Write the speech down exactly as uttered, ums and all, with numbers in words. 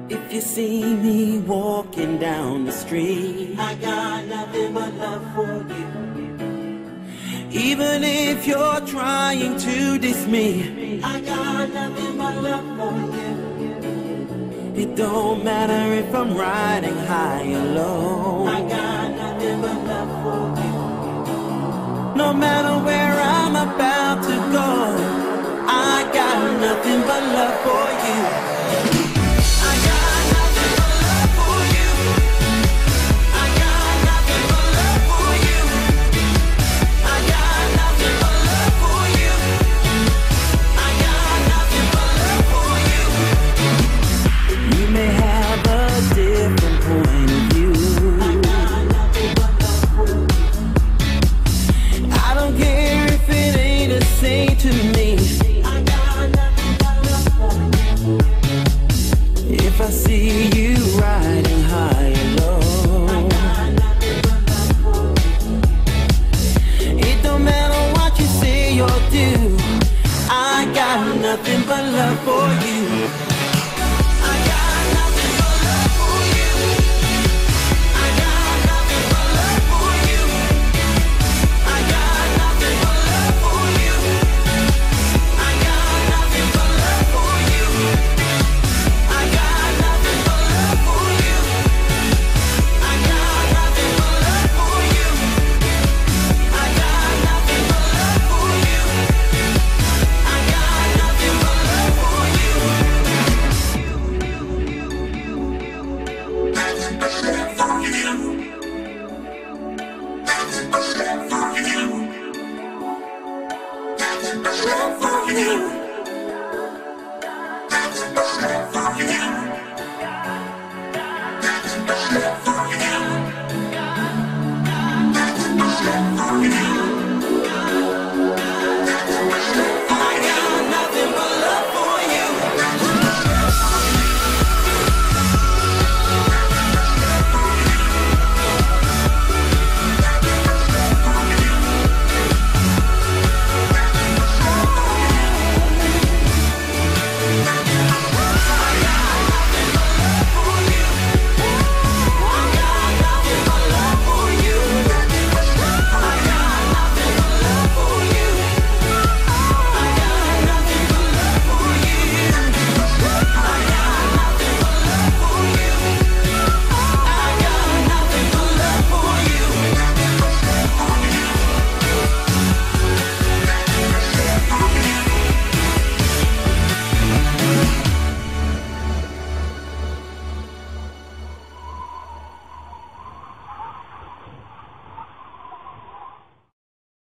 If you see me walking down the street, I got nothing but love for you. even if you're trying to diss me, I got nothing but love for you. it don't matter if I'm riding high or low. I got nothing but love for you. No matter where I'm about to go, I got nothing but love for you.